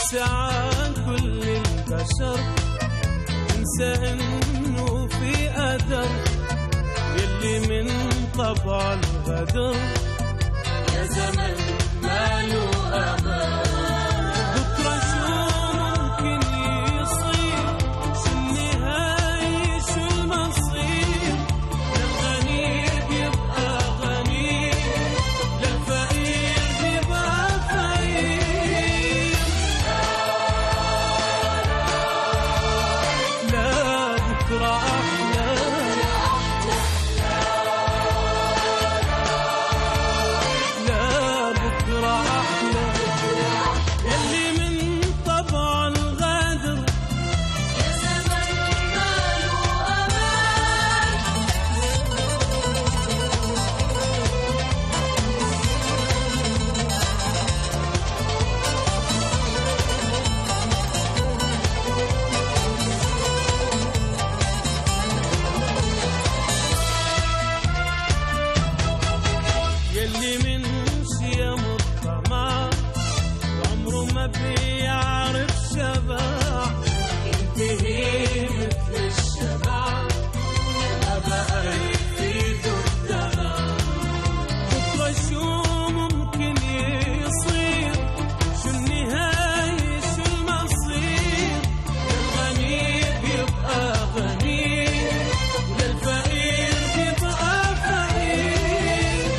ساعات كل البشر انسى انه في قدر يلي من طبع الغدر يا زمن ماله امان. بكره شو ممكن يصير، شو النهاية شو المصير، للغني بيبقى غني للفقير بيبقى فقير. لا بكره احلى، لا بكره احلى يلي من طبع الغادر يا زمن ماله امان. يلي من شيم الطمع عمره ما بيعرف شبع، ينتهي مثل الشبع ما بقى يفيده الدمع. بكره شو ممكن يصير، شو النهاية شو المصير، للغني بيبقى غني وللفقير بيبقى فقير.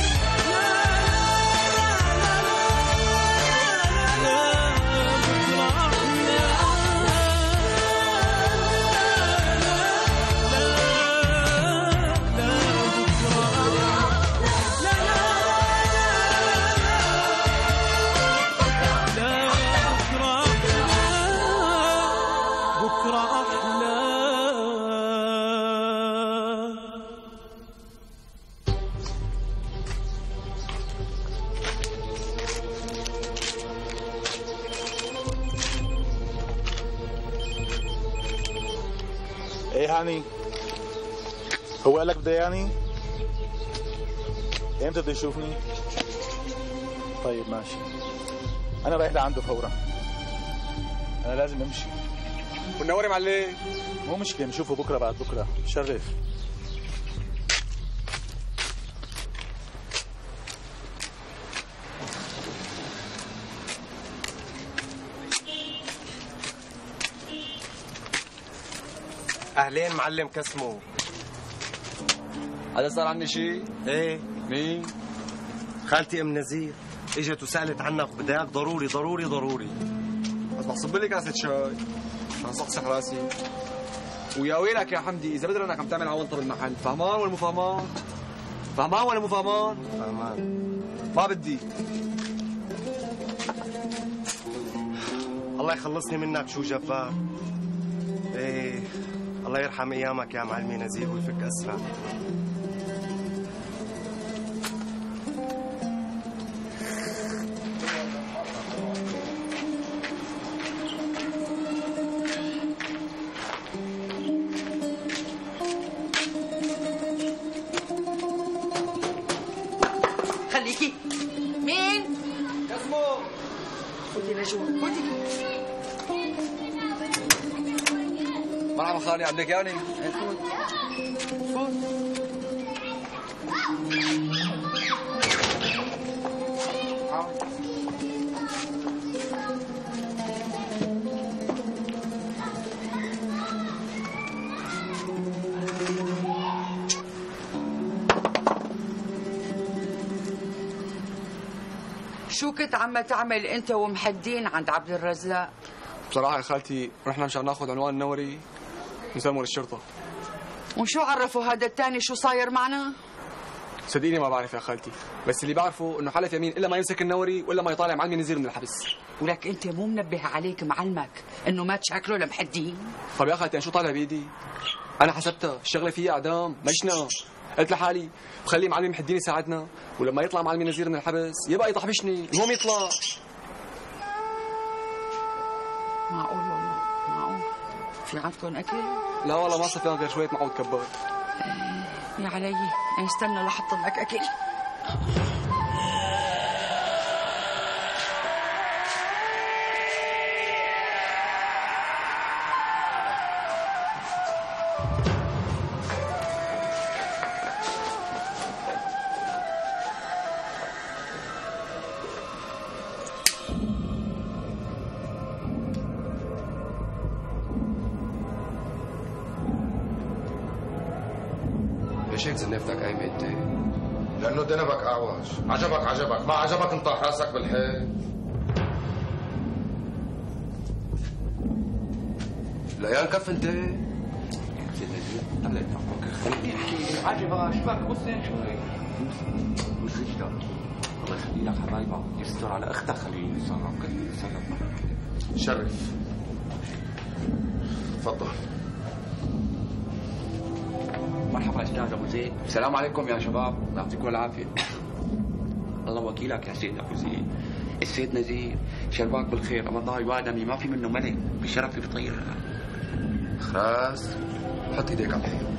بكره احلى. ايه هاني؟ هو قالك بده يعني؟ امتى بده يشوفني؟ طيب ماشي، انا رايح لعنده فورا، انا لازم امشي. والنوري معلم مو مشكلة، نشوفه بكره بعد بكره، شرف. اهلين معلم كسمو. هذا صار عني شيء؟ ايه. مين؟ خالتي ام نزير اجت وسالت عنك بداك ضروري ضروري ضروري. بس بحصب لي كاسه شاي عشان صحصح راسي. ويا ويلك يا حمدي اذا بدر انك عم تعمل عونطه بالمحل، فهمان ولا مو فهمان؟ فهمان ولا مو فهمان؟ فهمان. ما بدي. الله يخلصني منك شو جبار. ايه الله يرحم ايامك يا معلمي نزيه ويفك اسرع. خليكي. مين؟ كسمو فوتي لجوا، فوتي. مرحبا خالي، عندك يعني؟ فوت فوت. شو كنت عم تعمل انت ومحدين عند عبد الرزاق؟ بصراحة يا خالتي رحنا مشان ناخذ عنوان النوري نسمر الشرطة. وشو عرفوا هذا الثاني شو صاير معنا؟ صدقيني ما بعرف يا خالتي، بس اللي بعرفه انه حلف يمين الا ما يمسك النوري ولا ما يطالع معلمي نزير من الحبس. ولك انت مو منبه عليك معلمك انه ما تشكله لمحدين؟ طب يا خالتي انا شو طالع بايدي؟ انا حسبتها الشغله فيها اعدام مشنا. قلت لحالي بخلي معلمي محدين يساعدنا، ولما يطلع معلمي نزير من الحبس يبقى يطحبشني المهم يطلع. معقول والله معقول. في عندكم اكل؟ لا والله ما صفينا غير شويه معود كبار. يا علي استنى لحط لك اكل. ليش هيك زنفتك قايمة انت؟ لانه دنبك اعوج، عجبك ما عجبك انطح راسك بالحيط. لا كف انت. خليني احكي عجبك شبك بص شوي. الله يخلي لك حبايبك، يستر على اختك، خليني يتصرف شرف. تفضل. مرحبا استاذ ابو زيد. السلام عليكم يا شباب، يعطيكم العافيه. الله وكيلك يا سيد ابو زيد. السيد نزير شرباك بالخير، والله وادمي ما في منه ملك، بشرفي بطير. خلاص حط ايديك على الحين.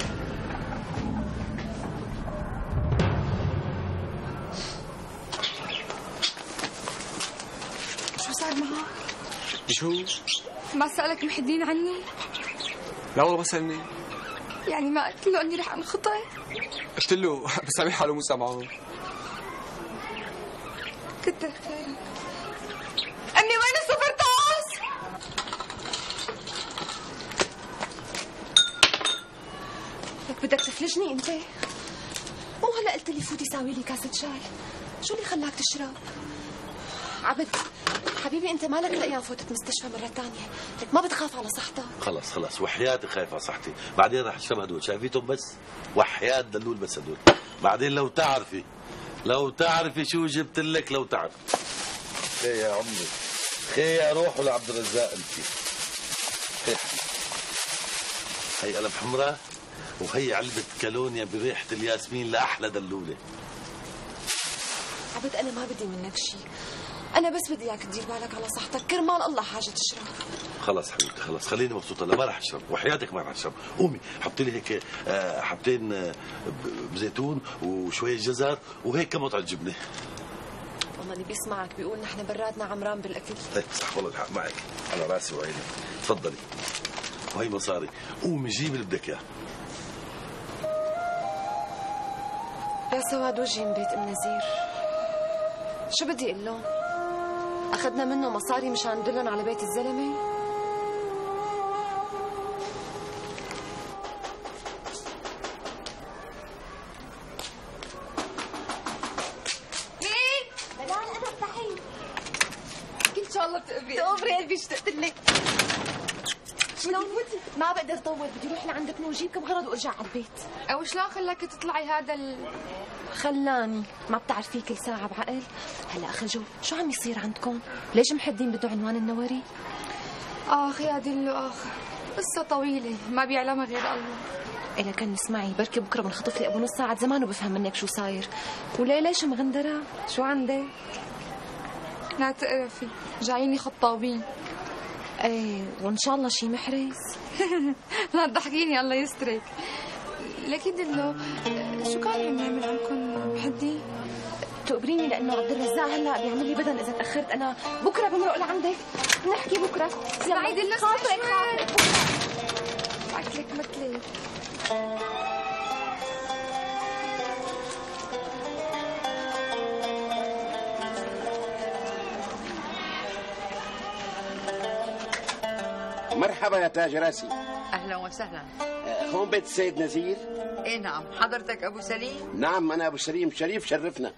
شو صار معه؟ شو؟ ما سألك محي الدين عني؟ لا والله ما سألني. يعني ما قلت له اني رح انخطب؟ قلت له بس عم حاله مو سامعه. كتر خيرك. امي وين الصفر طاس؟ لك بدك تفلجني انت؟ مو هلا قلت لي فوتي ساوي لي كاسة شاي، شو اللي خلاك تشرب؟ عبد حبيبي انت مالك الايام فوتت مستشفى مرة ثانية، لك ما بتخاف على صحتك؟ خلص وحياتي خايف على صحتي، بعدين رح اشرب هدول، شايفيتهم بس وحياة دلول بس هدول، بعدين لو تعرفي شو جبت لك، لو تعرفي. خي يا عمري، خي يا روحه لعبد الرزاق انت. خي هي قلم حمراء وهي علبة كالونيا بريحة الياسمين لأحلى دلولة. عبد انا ما بدي منك شيء، أنا بس بدي إياك تدير بالك على صحتك، كرمال الله حاجة تشرب. خلص حبيبتي خلص، خليني مبسوطة، لا ما رح أشرب، وحياتك ما رح أشرب، قومي حطي لي هيك حبتين بزيتون وشوية جزر وهيك كم قطعة جبنة. والله اللي بيسمعك بيقول نحن براتنا عمران بالأكل. صح والله الحق معك، على راسي وعيني، تفضلي. وهي مصاري، قومي جيبي اللي بدك إياه. يا سواد وجهي من بيت ام نزير، شو بدي اقول لهم؟ اخذنا منه مصاري مشان ندلهم على بيت الزلمه؟ مين؟ بدان انا افتحي. ان شاء الله بتقبري قلبي، اشتقت لك. شلون؟ ما بقدر طول، بدي اروح لعند ابنه وجيب كم غرض وارجع على البيت. او شلون خلاك تطلعي هذا خلاني ما بتعرفيه كل ساعة بعقل. هلا خجو، شو عم يصير عندكم؟ ليش محدين بده عنوان النوري؟ اخ يا دلو اخ، قصة طويلة ما بيعلمها غير الله. إلا كان اسمعي، بركي بكره بنخطف لي ابو نص ساعة زمان وبفهم منك شو صاير. وليلى شو مغندرة؟ شو عندك؟ لا تقرفي، جاييني خطابين. ايه وان شاء الله شي محرز. لا تضحكيني الله يسترك. لكن دلو شو كان عم يعمل عندكم محدي؟ تقبريني لانه عبد الرزاق هلا بيعمل لي بدن اذا تاخرت. انا بكره بمرق لعندك، نحكي بكره. اسمعي دلو خاطرك بعتلك مثلي. مرحبا يا تاج راسي. اهلا وسهلا. هون بيت السيد نزير؟ ايه نعم. حضرتك ابو سليم؟ نعم انا ابو سليم، شريف شرفنا.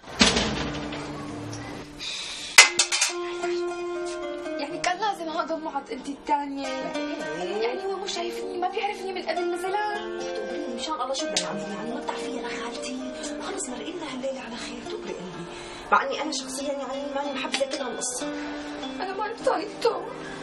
يعني كان لازم اقعد معك انت الثانية؟ يعني هو مو شايفني، ما بيعرفني من قبل نزلان؟ تقبريني ان شاء الله شو بدنا نعمل؟ يعني ما بتعرفي يا خالتي، خلص مرقنا هالليله على خير. تقبري قلبي، مع اني انا شخصيا يعني ماني محبذه كل هالقصه. انا ما طايقته.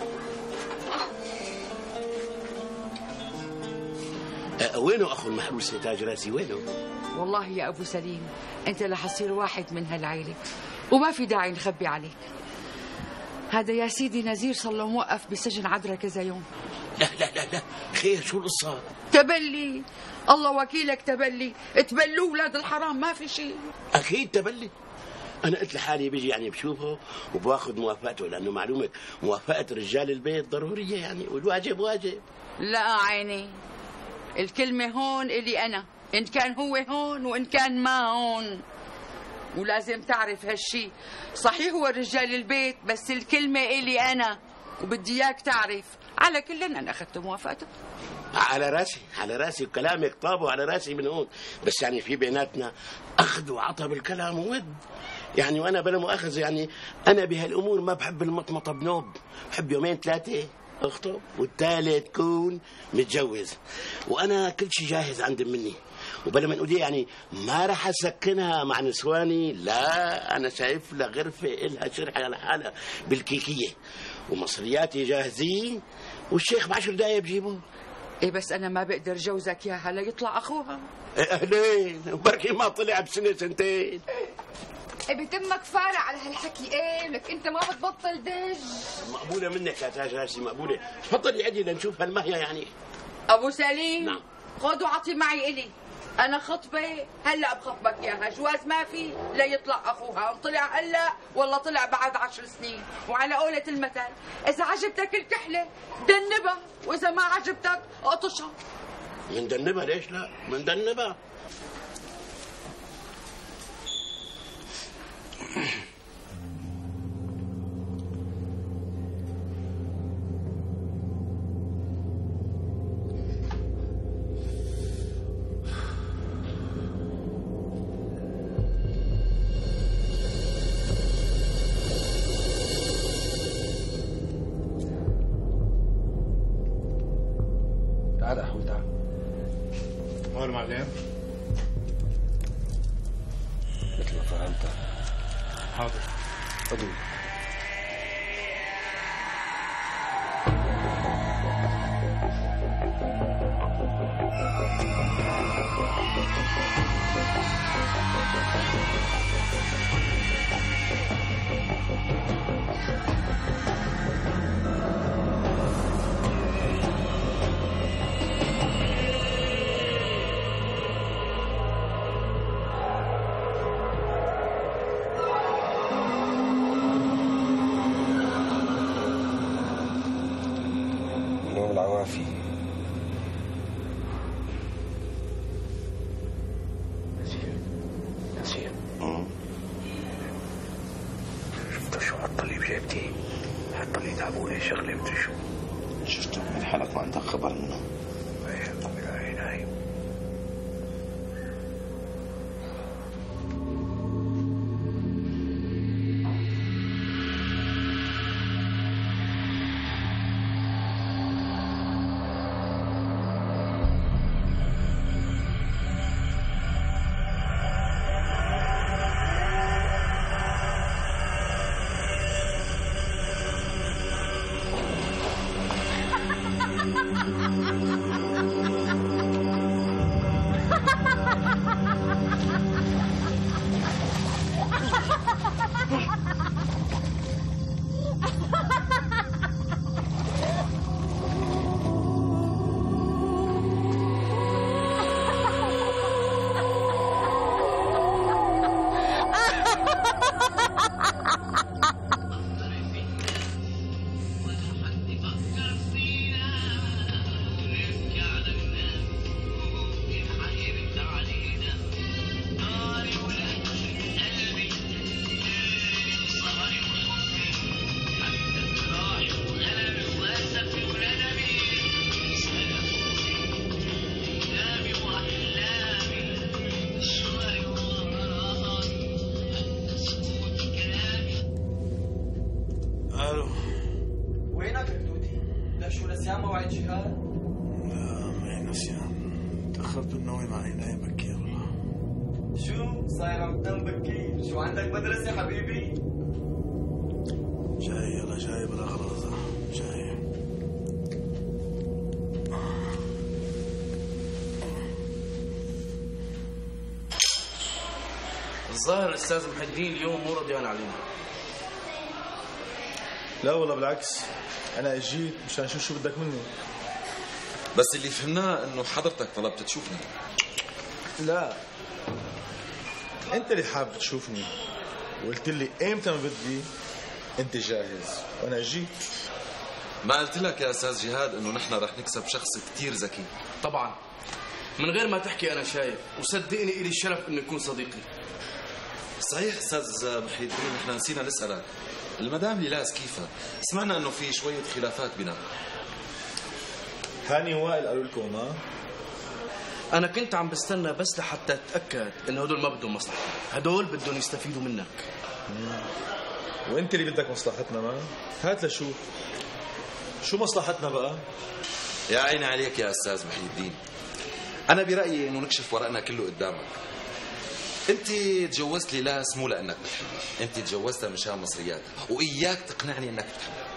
وينه اخو المحروس يا تاج راسي؟ وينه؟ والله يا ابو سليم انت رح تصير واحد من هالعيله وما في داعي نخبي عليك. هذا يا سيدي نزير صار له موقف بسجن عذرا كذا يوم. لا خير، شو القصه؟ تبلي، الله وكيلك تبلي، تبلوا اولاد الحرام ما في شيء. اكيد تبلي. انا قلت لحالي بيجي يعني بشوفه وباخذ موافقته، لانه معلومه موافقه رجال البيت ضروريه يعني، والواجب واجب. لا عيني، الكلمة هون إلي أنا، إن كان هو هون وإن كان ما هون، ولازم تعرف هالشي. صحيح هو رجال البيت بس الكلمة إلي أنا، وبدي إياك تعرف على كل أنا أخذت موافقتك. على راسي وكلامك طاب وعلى راسي من هون، بس يعني في بيناتنا أخذ وعطى بالكلام وود يعني، وأنا بلا مؤاخذة يعني أنا بهالأمور ما بحب المطمطة بنوب، بحب يومين ثلاثة أخطب والثالث كون متجوز، وأنا كل شيء جاهز عند مني، وبلا ما نقول يعني ما راح أسكنها مع نسواني، لا أنا شايف لها غرفة إلها شرحة على حالها بالكيكية، ومصرياتي جاهزين والشيخ ب10 دقايق بجيبه. إيه بس أنا ما بقدر جوزك ياها ليطلع أخوها. أهلين، وبركي ما طلع بسنة سنتين. بتمك فارع على هالحكي. ايه لك انت ما بتبطل دج. مقبولة منك يا تاج راسي، مقبولة. تفضلي عدي لنشوف هالمهية يعني. أبو سليم. نعم. خذ وعطي معي إلي، أنا خطبة هلا بخطبك إياها، جواز ما في ليطلع أخوها، إن طلع هلا والله طلع بعد 10 سنين، وعلى قولة المثل إذا عجبتك الكحلة دنبها، وإذا ما عجبتك اقطشها. من دنبها ليش لا؟ من دنبها. تعال أخوي تعال. هون معلم. مثل ما فهمت. حاضر. أدوي. العوافي. نسير شفت شو حط لي بجيبتي؟ حط لي تعبوني شغله مدري شو. شفته من حالك ما عندك خبر منه؟ ايه طلع نايم. الظاهر الاستاذ محي الدين اليوم مو رضيان علينا. لا والله بالعكس، انا اجيت مشان اشوف شو بدك مني. بس اللي فهمناه انه حضرتك طلبت تشوفني. لا انت اللي حابب تشوفني وقلت لي ايمتى ما بدي انت جاهز وانا اجيت. ما قلت لك يا استاذ جهاد انه نحن رح نكسب شخص كتير ذكي؟ طبعا من غير ما تحكي انا شايف، وصدقني الي الشرف انه يكون صديقي. صحيح استاذ محي الدين، نحن نسينا نسالك المدام ليلاس كيفها؟ سمعنا انه في شويه خلافات بينهم. هاني وائل قالوا لكم ها؟ انا كنت عم بستنى بس لحتى اتاكد انه هدول ما بدهم مصلحتي، هدول بدهم يستفيدوا منك. وانت اللي بدك مصلحتنا ما؟ هات لشوف شو مصلحتنا بقى؟ يا عيني عليك يا استاذ محي الدين. انا برايي انه نكشف ورقنا كله قدامك. انت تجوزت ليلاس مو لانك بتحبها، انت تجوزتها مشان مصرياتها، واياك تقنعني انك بتحبها.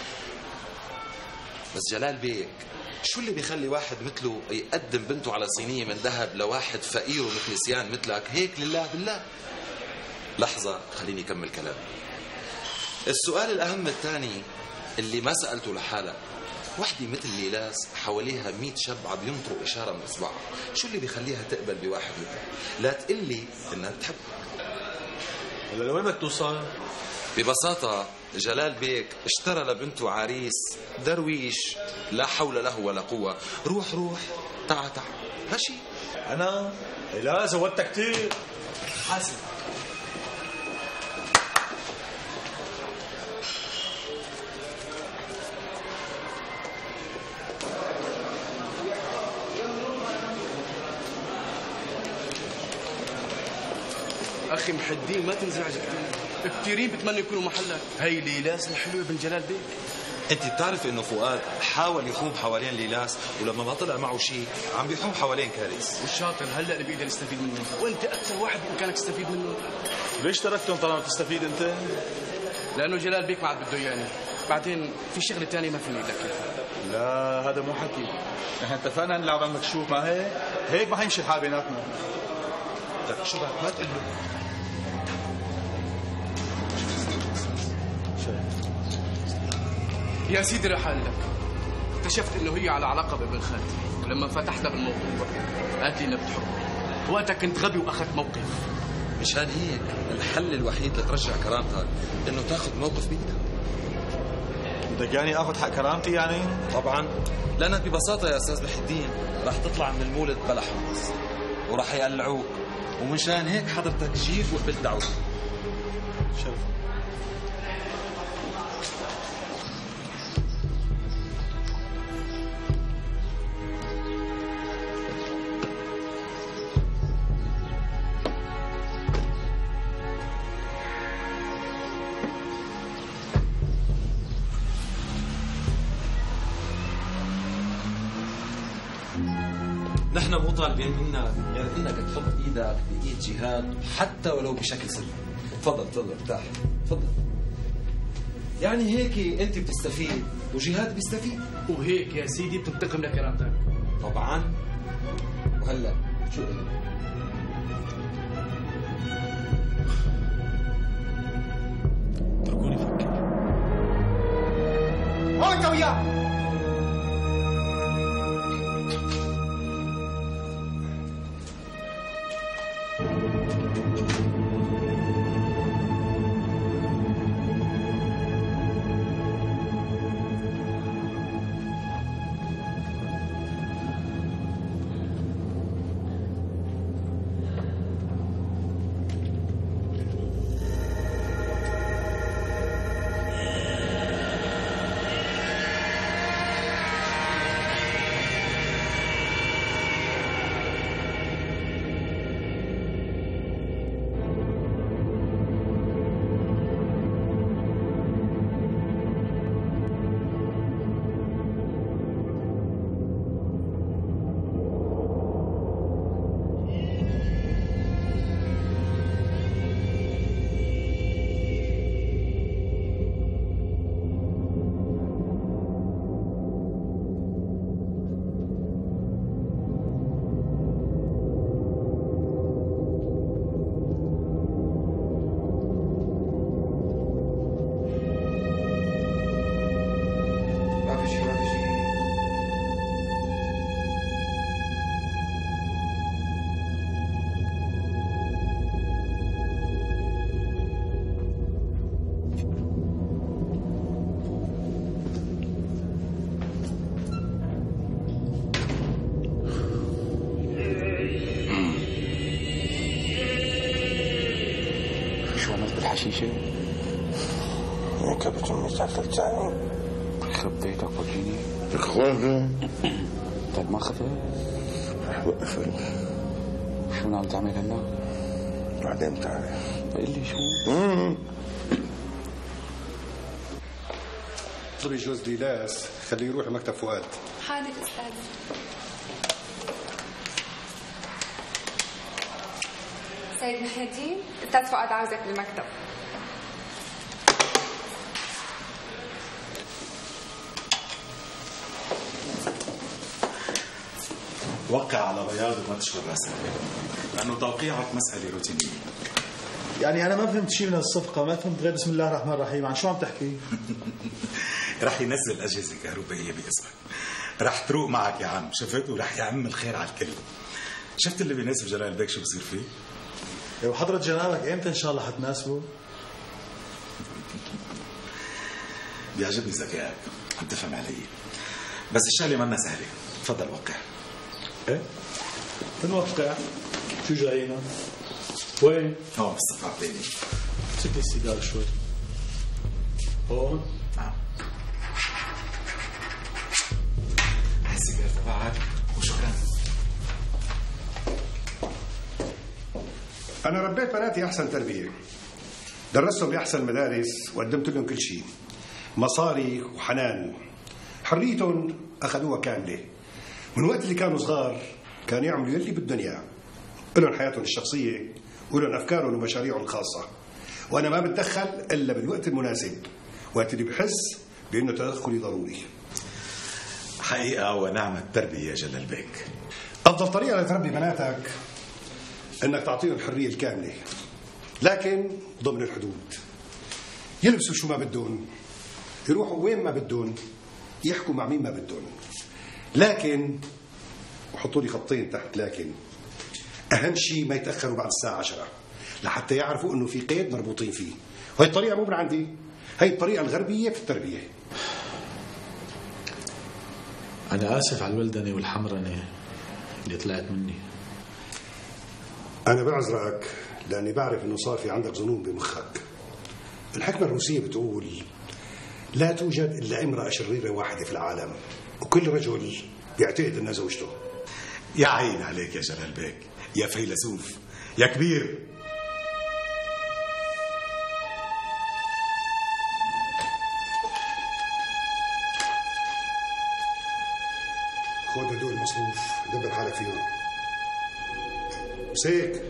بس جلال بيك شو اللي بيخلي واحد مثله يقدم بنته على صينيه من ذهب لواحد فقير ومثل نسيان مثلك هيك لله بالله؟ لحظه خليني اكمل كلامي. السؤال الاهم الثاني اللي ما سالته لحالك، وحده مثل ليلاس حواليها 100 شاب عم ينطروا اشاره من اصبعها، شو اللي بيخليها تقبل بواحد مثلك؟ لا تقل لي انها بتحبك. هلا لوين بدك توصل؟ ببساطه جلال بيك اشترى لبنته عريس درويش لا حول له ولا قوه. روح تعا ماشي. انا لا زودتها كثير. حاسب. اخي محي الدين ما تنزعج كثيرين بتمنوا يكونوا محلك. هي ليلاس الحلوه بن جلال بيك. انت بتعرف انه فؤاد حاول يحوم حوالين ليلاس، ولما ما طلع معه شيء عم بيحوم حوالين كارث. والشاطر هلا اللي بيقدر يستفيد منه، وانت اكثر واحد بامكانك تستفيد منه. ليش تركتهم طالما بتستفيد انت؟ لانه جلال بيك ما عاد بده اياني، بعدين في شغله ثانيه ما فيني اقول لك اياها. لا هذا مو حكي، نحن اتفقنا نلعب على المكشوف، ما هيك ما حيمشي الحال بيناتنا. لك شو بعد ما تقول له. يا سيدي رح اقول لك، اكتشفت انه هي على علاقه بابن خالتي، ولما فتحتها بالموقف قالت لي انها بتحبه. وقتها كنت غبي واخذت موقف. مشان هيك الحل الوحيد لترجع كرامتك انه تاخذ موقف بايدك. بدك يعني اخذ حق كرامتي يعني؟ طبعا، لانك ببساطه يا استاذ محي الدين رح تطلع من المولد بلا حمص ورح يقلعوك، ومشان هيك حضرتك جيت وقبلت دعوتي. شرف. نحن مو طالبين منك غير انك تحط ايدك بايد جهاد حتى ولو بشكل سري. تفضل ارتاح، تفضل. يعني هيك انت بتستفيد وجهاد بيستفيد، وهيك يا سيدي بتنتقم لكرامتك. طبعا. وهلا شو اتركوني افكر. وانت وياه الحشيشة؟ ركبت أمي سافرت ثاني. يخرب بيتك وجيني. طيب ما خفت؟ وقف شو ناوي تعمل هلا؟ بعدين تعال. قل لي شو؟ اطلبي جوز ديلاس خليه يروح لمكتب فؤاد. حاضر استاذ. سيد محي الدين، استاذ فؤاد عاوزك بالمكتب. وقع على بياض وما تشغل راسك لانه توقيعك مساله روتينيه. يعني انا ما فهمت شيء من الصفقه، ما فهمت غير بسم الله الرحمن الرحيم. عن شو عم تحكي؟ رح ينزل اجهزه كهربائيه باسمك، رح تروق معك يا عم، شفت؟ ورح يعم الخير على الكل. شفت اللي بيناسب جلال بيك شو بصير فيه؟ ايه وحضرة جنابك امتى ان شاء الله حتناسبه؟ بيعجبني ذكائك، عم تفهم علي، بس الشغله منا سهله. تفضل وقع. ايه؟ بنوقع. شو جاينا؟ وين؟ هون بالصفحه الثانيه. امسك لي السيجاره شوي. هون؟ نعم. هاي السيجاره تبعك وشكرا. أنا ربيت بناتي أحسن تربية، درستهم بأحسن مدارس وقدمت لهم كل شيء، مصاري وحنان. حريتهم أخذوها كاملة. من وقت اللي كانوا صغار كانوا يعملوا يلي بدهم إياه. لهم حياتهم الشخصية ولهم أفكارهم ومشاريعهم الخاصة، وأنا ما بتدخل إلا بالوقت المناسب، وقت اللي بحس بأنه تدخلي ضروري. حقيقة ونعم التربية يا جلال بيك. أفضل طريقة لتربي بناتك انك تعطيهم الحريه الكامله، لكن ضمن الحدود. يلبسوا شو ما بدهم، يروحوا وين ما بدهم، يحكوا مع مين ما بدهم، لكن وحطوا لي خطين تحت لكن اهم شيء ما يتاخروا بعد الساعه 10 لحتى يعرفوا انه في قيد مربوطين فيه. وهي الطريقه مو من عندي، هي الطريقه الغربيه في التربيه. انا اسف على الولدنه والحمرنه اللي طلعت مني. أنا بعذرك لأني بعرف إنه صار في عندك ظنون بمخك. الحكمة الروسية بتقول لا توجد إلا امرأة شريرة واحدة في العالم، وكل رجل بيعتقد إنها زوجته. يا عين عليك يا جلال بيك، يا فيلسوف، يا كبير. خذ هدول المصروف دبر حالك فيهم. مسيك.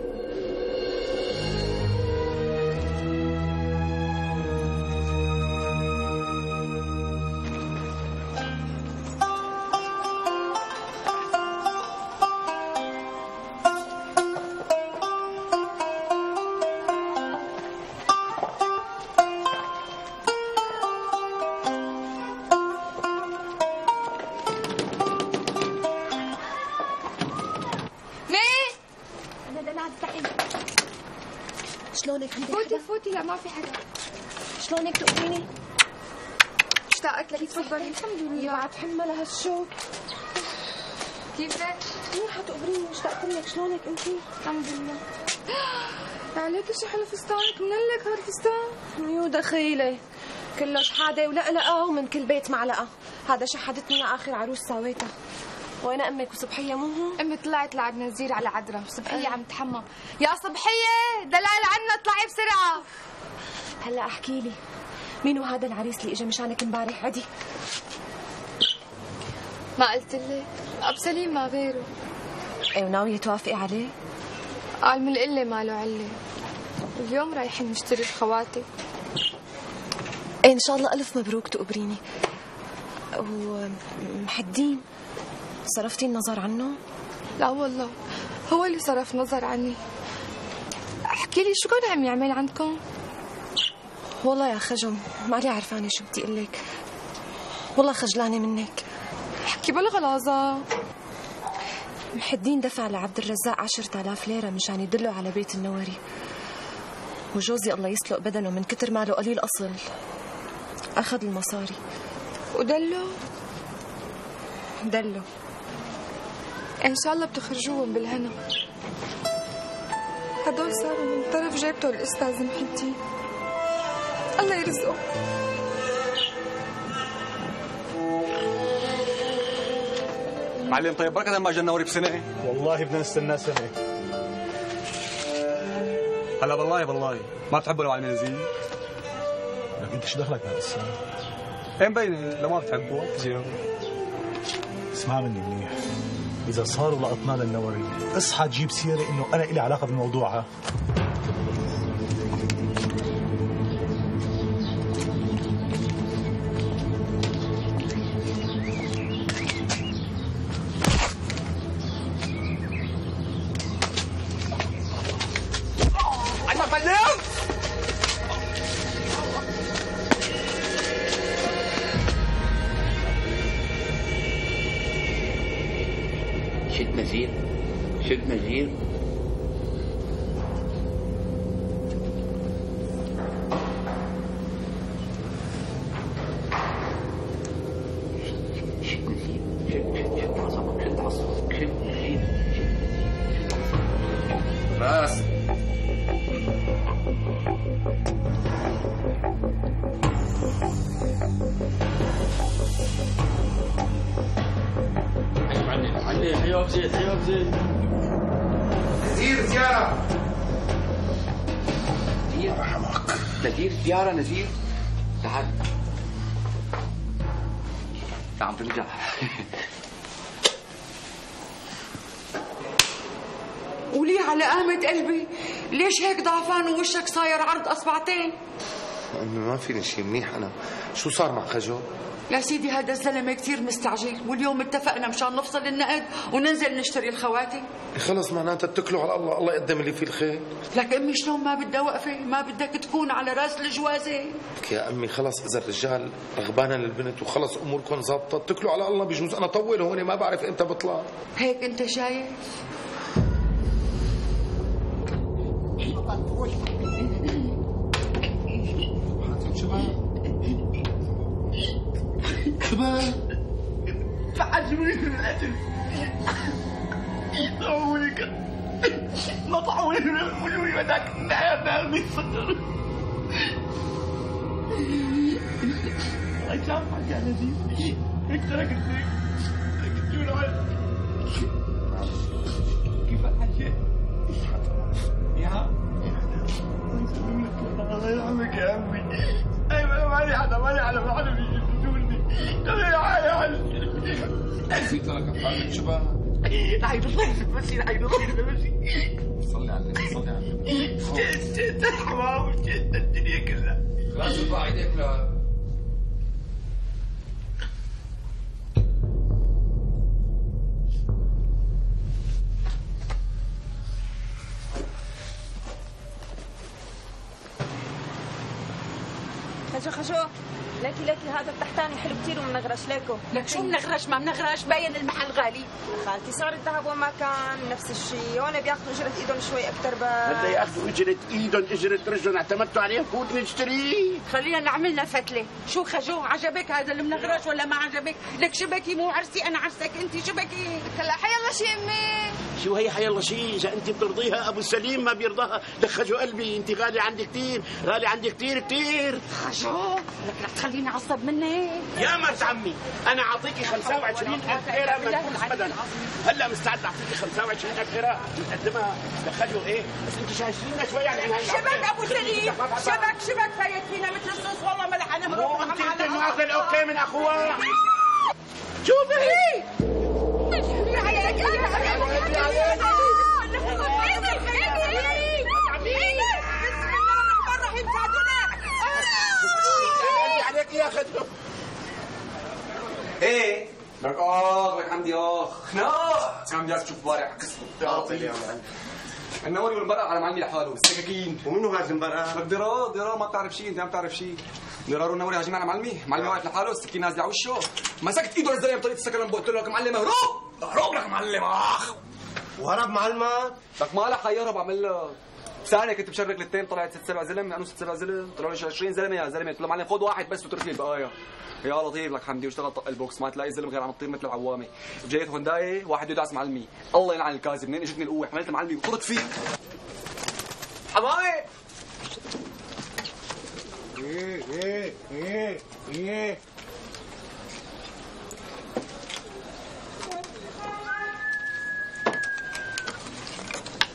شلونك؟ فوتي لا ما في حدا. شلونك تقبريني؟ اشتاقت لك. تفضلي. الحمد لله. يا عتحمل هالشوك. كيفك؟ منيحة تقبريني، اشتقت لك. شلونك انتي؟ الحمد لله. عليك شو حلو فستانك، منلك هالفستان. يو دخيلي كله شحاده ولقلقه ومن كل بيت معلقه. هذا شحدتني اخر عروس سويتها. وين امك وصبحيه مو هون؟ امي طلعت لعند نزير على عدرا وصبحيه عم تحمى. يا صبحيه دلال عنا اطلعي بسرعه. هلا احكي لي مين هذا العريس اللي اجى مشانك امبارح؟ عدي ما قلت لك اب سليم ما غيره. ايه وناويه توافقي عليه؟ قال من القله ما له عله. اليوم رايحين نشتري الخواتم. ايه ان شاء الله الف مبروك تقبريني. ومحدين صرفتي النظر عنه؟ لا والله هو اللي صرف نظر عني. احكي لي شو كان عم يعمل عندكم؟ والله يا خجم مالي عرفانه شو بدي اقول لك. والله خجلانه منك. احكي بلا غلاظه. محدين دفع لعبد الرزاق 10,000 ليره مشان يدله على بيت النوري، وجوزي الله يسلق بدنه من كتر ماله قليل اصل اخذ المصاري. ودله؟ دله. ان شاء الله بتخرجوهم بالهنا. هدول صاروا من طرف جيبته الاستاذ محي الدين. الله يرزقه. معلم طيب بركة ما جنوري بسنة. والله بدنا نستنى سنة. هلا بالله ما بتحبوا لو معلم نزيه؟ لك انت شو دخلك بهالقصة؟ ايه مبين لو ما بتحبوا تجي. اسمع مني منيح، إذا صاروا لقطنا للنوري اصحى تجيب سيرة إنه أنا إلي علاقة بالموضوع. ها شد نزير. راس علي حيوك زيت نزير زيارة. نزير زيارة. نزير تعال عم ترجع. وليه على قامة قلبي؟ ليش هيك ضعفان ووشك صاير عرض أصبعتين؟ أمي ما فيني شيء منيح أنا. شو صار مع خجو؟ يا سيدي هذا الزلمة كثير مستعجل، واليوم اتفقنا مشان نفصل النقد وننزل نشتري الخواتم. خلص معناتها اتكلوا على الله، الله يقدم اللي فيه الخير. لك أمي شلون ما بدها وقفة؟ ما بدك تكون على راس الجوازة؟ يا أمي خلص إذا الرجال رغبانا للبنت وخلص أموركم ظابطة اتكلوا على الله. بيجوز أنا طول هون ما بعرف إمتى بطلع. هيك أنت شايف؟ تعجبني من الأجل. طولك ما طولي من وذاك النعيم بالصدر. أجابك يا نزيل هيك تركت كيف الحكي؟ يا الله يرحمك يا أمي. أيوة ماني حدا بيجي نسيت لك أفعالك شباب. عيد الله بس عيد الله بس. صلي على النبي صلي على النبي. شتيت الحمام وشتيت الدنيا كلها. خلاص ارفع ايديك لا. خشو لكي هذا التحتاني حلو كثير ومنغرش ليكو. لك شو منغرش ما منغرش باين المحل غالي. خالتي صار الذهب وما كان نفس الشيء. هون بياخذوا اجرة ايدهم شوي اكثر بس. بدي ياخذوا اجرة ايدهم اجرة رجلهم اعتمدتوا عليها فوت نشتريه. خلينا نعملنا فتلة. شو خجو عجبك هذا المنغرش ولا ما عجبك؟ لك شبكي مو عرسي انا عرسك انت شبكي. هلا حيالله شيء امي. شو هي حيالله شيء؟ اذا انت بترضيها ابو سليم ما بيرضاها. لك خجو قلبي انت غالي عندي كثير غالي عندي كثير. خجو لك لا تخليني اعصب منك. يا مرت عمي انا اعطيكي 25,000 ليره منفوس ابدا. هلا مستعد اعطيكي 25,000 ليره نقدمها لخجو. ايه بس انت شايفيننا شوي عن هاي شبك ابو سليم شبك فايت فينا مثل الصوص والله ملح انا مو انت ماخذ الاوكي من اخوها. شوفي عليك يا خدمه. ايه لك لك عندي كان جالس تشوف بارع قصته. النوري والمرأة على معلمي لحاله السكاكين. ومنو هذا المرأة؟ لك ضرار ما بتعرف شيء. انت ما بتعرف شيء. ضرار والنوري هاجمين على معلمي واقف لحاله السكين نازله على وشه. مسكت ايده الزلمه بطريقه السكن قلت له لك معلم هروب لك معلم وهرب معلمك. لك ما لك يهرب عمل له ثانية كنت بشرك الاثنين طلعت 6-7 زلمه. انو 6-7 زلمه طلعوا لي 20 زلمه. يا زلمه قلت له معلم خذ واحد بس وترك لي البقايا. يا لطيف لك حمدي واشتغل طق البوكس ما تلاقي الزلمه غير عم تطير مثل العوامه. جايت هونداي واحد يدعس معلمي. الله يلعن الكاذب منين اجتني القوه. حملت معلمي وطرت فيه حماي.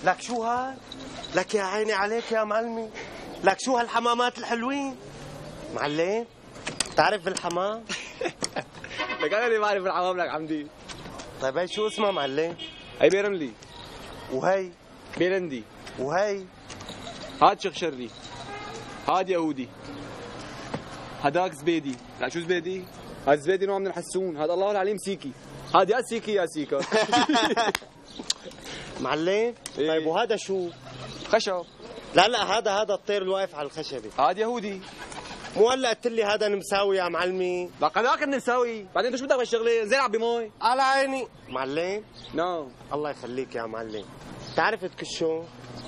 لك شو هاد؟ لك يا عيني عليك يا معلمي، لك شو هالحمامات الحلوين؟ معلم تعرف بالحمام؟ لك انا اللي بعرف الحمام لك عمدي. طيب هي شو اسمها معلم؟ هي بيرملي. وهي؟ بيرندي. وهي؟ هاد شخشري. هاد يهودي. هداك زبيدي. لا شو زبيدي؟ هاد زبيدي نوع من الحسون، هاد الله العليم سيكي. هاد يا سيكي يا سيكا. معلم طيب وهذا شو؟ خشب. لا هذا الطير الواقف على الخشبه. هاد يهودي. مو هلا قلت لي هذا نمساوي يا معلمي؟ لك هذاك النمساوي، بعدين انت شو بدك بالشغله؟ زين عبي مي. على عيني. معلم؟ نعم. الله يخليك يا معلم. بتعرف تكشو؟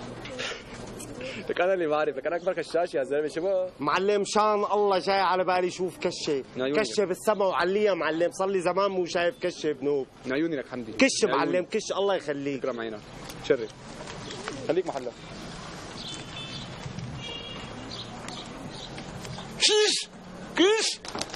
لك انا اللي بعرف، لك انا اكبر كشاش يا زلمه شباب. معلم شان الله جاي على بالي شوف كشه، كشه بالسما وعليا معلم، صار لي زمان مو شايف كشه بنوب. من عيوني لك حمدي. كش معلم كش الله يخليك. اكرم عينك. شرف. خليك محلك. شيش كش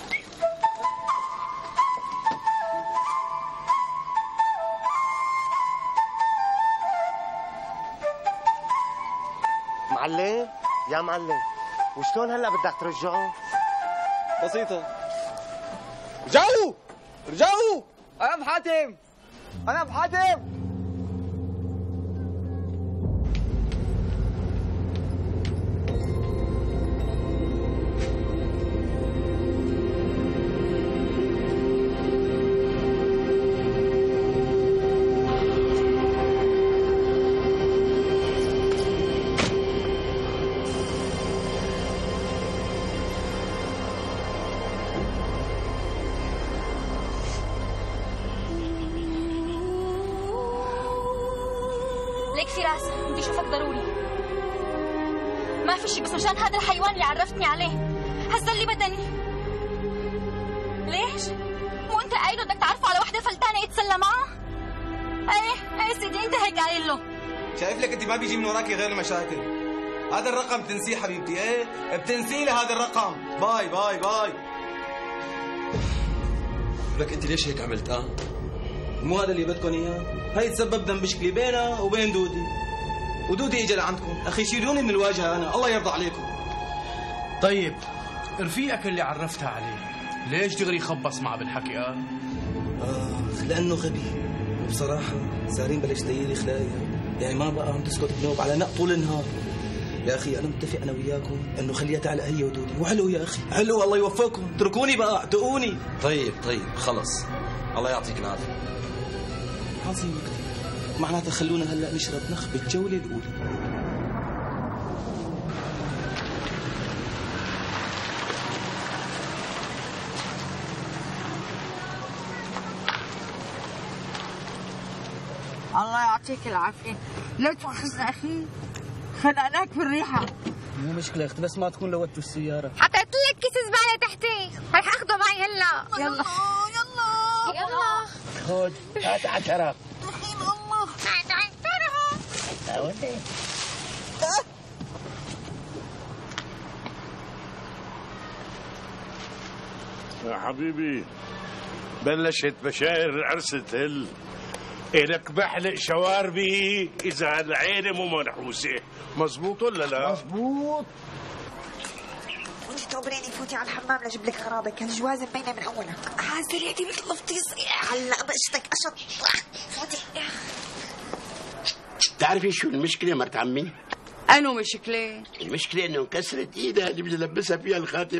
معلم يا معلم وشلون هلا بدك ترجعه؟ بسيطة. رجعوا رجعوا. أنا أبو حاتم. أنا أبو حاتم. ليك فراس بدي اشوفك ضروري. ما في شيء بس مشان هذا الحيوان اللي عرفتني عليه. هزل لي بدني. ليش؟ مو انت قايل بدك تعرفه على وحده فلتانه يتسلى معها؟ ايه سيدي انت هيك قايل له. شايف لك انت ما بيجي من وراكي غير المشاكل. هذا الرقم بتنسيه حبيبتي. ايه بتنسي لي هذا الرقم. باي باي باي. لك انت ليش هيك عملت مو هذا اللي بدكم اياه؟ هي تسببنا بمشكله بينها وبين دودي. ودودي اجى لعندكم، اخي شيلوني من الواجهه انا، الله يرضى عليكم. طيب رفيقك اللي عرفتها عليه ليش دغري خبص معه بالحكي لانه غبي. وبصراحه سارين بلش تغير خلايا، يعني ما بقى عم تسكت بنوب على نق طول النهار. يا اخي انا متفق انا وياكم انه خليها تعلق هي ودودي، وحلو يا اخي حلو، الله يوفقكم، اتركوني بقى اعتقوني. طيب خلص، الله يعطيك العافيه. عظيم كثير، معناتها خلونا هلا نشرب نخبه الجوله الاولى. الله يعطيك العافيه. لا تؤاخذنا اخي، خنقناك بالريحه. مو مشكله اختي، بس ما تكون لوتوا السياره. حطيت لك كيس زباله تحتي، رح اخذه معي هلا. يلا يلا خذ هات 10. رحيم الله. هات 10. يا حبيبي بلشت بشاير العرس تهل. إلك بحلق شواربي إذا العينة مو منحوسة. مزبوط ولا لا؟ مزبوط. وانت تقبريني فوتي على الحمام لجيب لك غرابك، الجوازة مبينة من أولها. حاسريتي مثل الفطيس. هلا بقشتك أشط. فوتي. تعرفي شو المشكلة مرت عمي؟ أنو مشكلة؟ المشكلة إنه انكسرت إيدها اللي بدي ألبسها فيها الخاتم.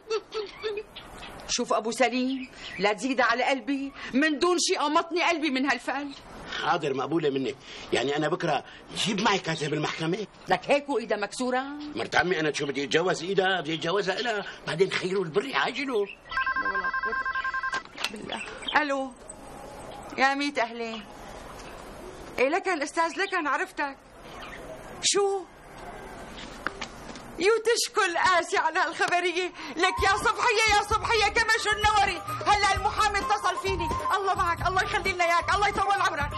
شوف أبو سليم، لا تزيد على قلبي، من دون شيء قمطني قلبي من هالفعل. حاضر مقبولة منك، يعني أنا بكرة جيب معي كاتب المحكمة. لك هيك وإيدها مكسورة؟ مرت عمي أنا شو بدي أتجوز إيدها، بدي أتجوزها إلها، بعدين خيروا البري عاجلوا. بالله. ألو يا ميت أهلي. إيه لكن أستاذ لكن عرفتك. شو؟ يوتشكل قاسي على هالخبرية. لك يا صبحية كمش النوري، هلا المحامي اتصل فيني. الله معك، الله يخلي لنا اياك، الله يطول عمرك.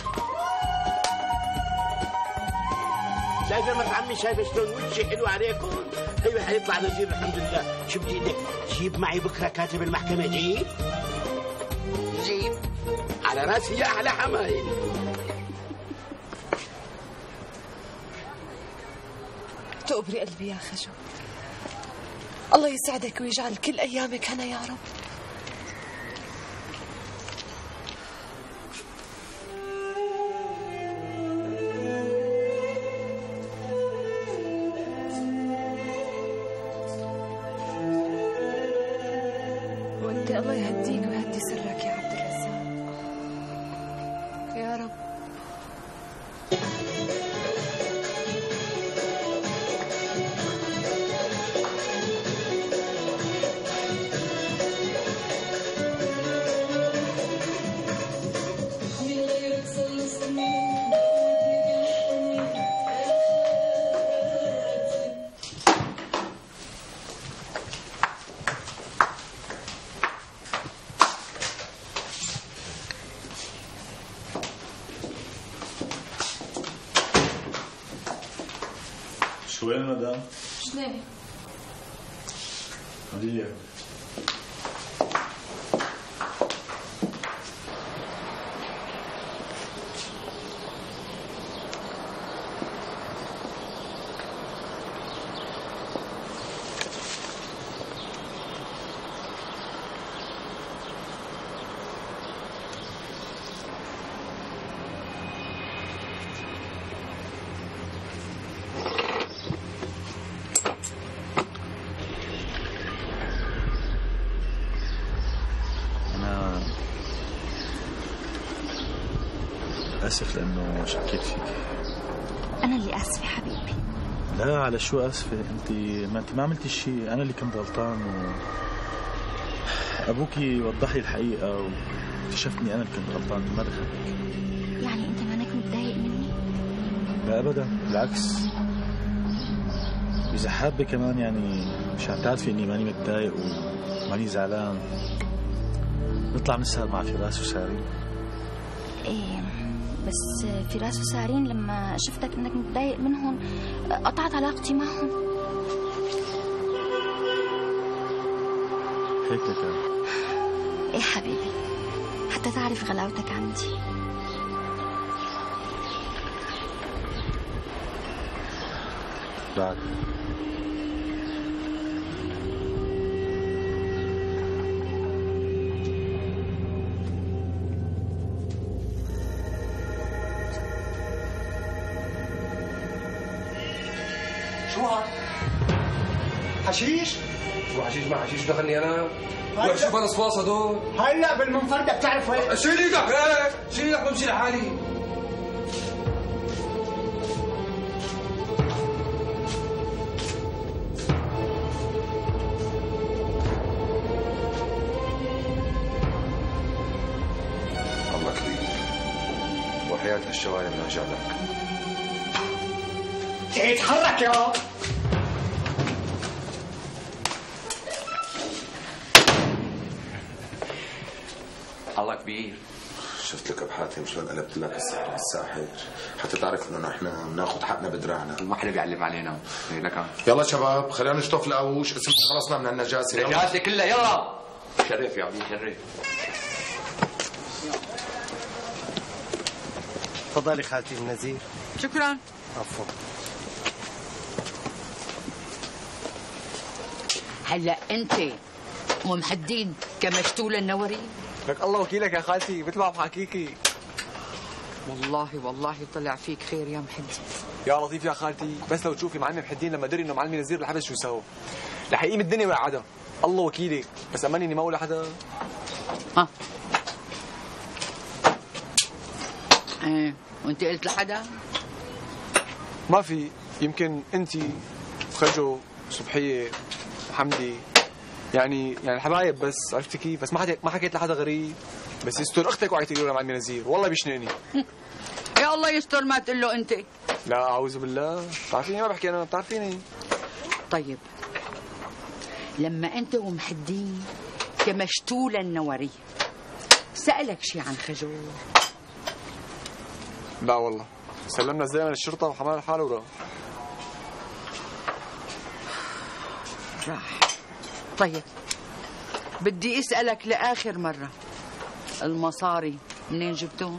شايفة مرت عمي، شايفة شلون وجهي حلو عليكم؟ ايوه حيطلع نزير الحمد لله. شو بدي لك؟ جيب معي بكره كاتب المحكمة. جيب على راسي يا احلى حمايل. تقبري قلبي يا خجو. الله يسعدك ويجعل كل أيامك هنا يا رب. وانت الله يهديك ويهدي سرك يا عبد الرزاق يا رب. شو وين مدام؟ شنو؟ قولي آسف لأنه شكيت فيك. أنا اللي آسفة حبيبي. لا على شو آسفة؟ أنت ما عملتي شيء، أنا اللي كنت غلطان أبوكي وضح لي الحقيقة واكتشفتني أنا اللي كنت غلطان، ما دخلك. يعني أنت مانك متضايق مني؟ لا أبدا، بالعكس. إذا حابة كمان يعني مشان تعرفي إني ماني متضايق وماني زعلان، نطلع نسهر مع فراس وسارين. إيه بس فراس وسارين لما شفتك انك متضايق منهم قطعت علاقتي معهم. هيك لك؟ ايه حبيبي، حتى تعرف غلاوتك عندي. بعد شو هاد؟ حشيش؟ شو حشيش ما حشيش دخلني انا؟ روح شوف الاصفاص هدول. هلا بالمنفردة بتعرف وين؟ شيل ايدك هيك، شيل ايدك بمشي لحالي. الله كبير وحياة هالشوارع ما جابك. اتحرك يا الله كبير. شفت لك ابو حاتم شلون قلبت لك السحر الساحر حتى تعرف انه نحن بناخذ حقنا بدراعنا. ما حدا بيعلم علينا. لك يلا شباب خلينا نشطف القوش، اسم خلصنا من النجاسه. النجاسه كلها يلا. شرف يا عمي شرف. تفضلي خالتي النزير. شكرا. عفوا. هلا انت ومحدين كمشتول النوري. لك الله وكيلك يا خالتي، مثل ما بحكيكي. والله طلع فيك خير يا محدي. يا لطيف يا خالتي، بس لو تشوفي معلم محدين لما دري انه معلم نزير بالحبس شو سوى. رح يقيم الدنيا ويقعدها. الله وكيلك، بس اماني اني ما اقول لحدا. ها ايه وانت قلت لحدا؟ ما في، يمكن انت خجو صبحيه حمدي يعني الحبايب بس، عرفتي كيف؟ بس ما حكيت لحدا غريب، بس يستر اختك وعي تقول لها معلم نزير، والله بيشنقني. يا الله يستر ما تقول له انت. لا اعوذ بالله، بتعرفيني ما بحكي انا، بتعرفيني. طيب لما انت ومحدين كمشتول النوري سألك شي عن خجو؟ لا والله، سلمنا الزلمه للشرطه وحمل حاله وراح. راح. طيب بدي اسألك لآخر مرة، المصاري منين جبتهم؟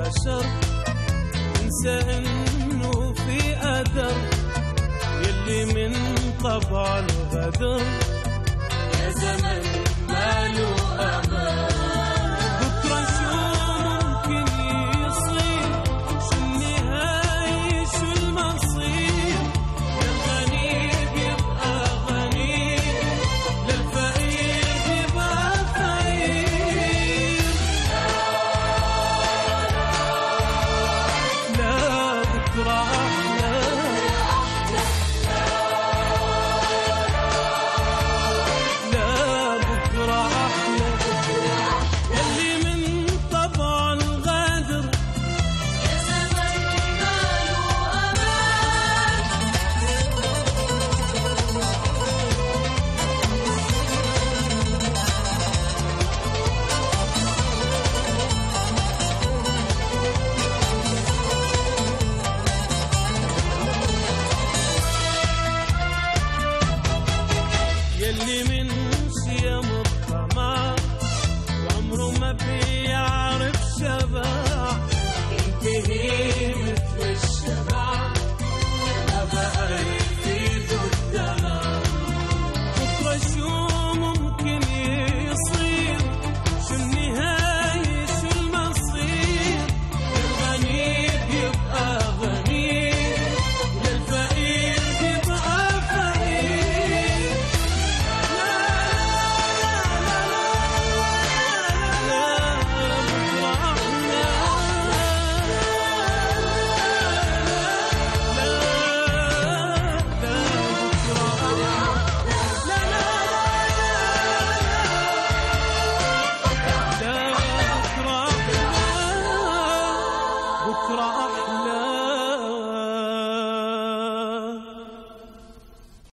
بشر انسى انه في قدر يلي من طبع الغدر يا زمن ماله امان بكره شو ممكن يصير شو النهاية شو المصير للغني بيبقى غني للفقير بيبقى فقير لا بكره احلى لا بكره احلى يلي من طبع الغادر يا زمن ماله امان يلي من صيام الطمع وعمره ما بيعرف شبع ينتهي مثل الشبع ما بقى يفيده الدلع بكره شو ممكن يصير شو النهاية شو المصير الغني بيبقى غني للفقير بيبقى فقير بكره احلى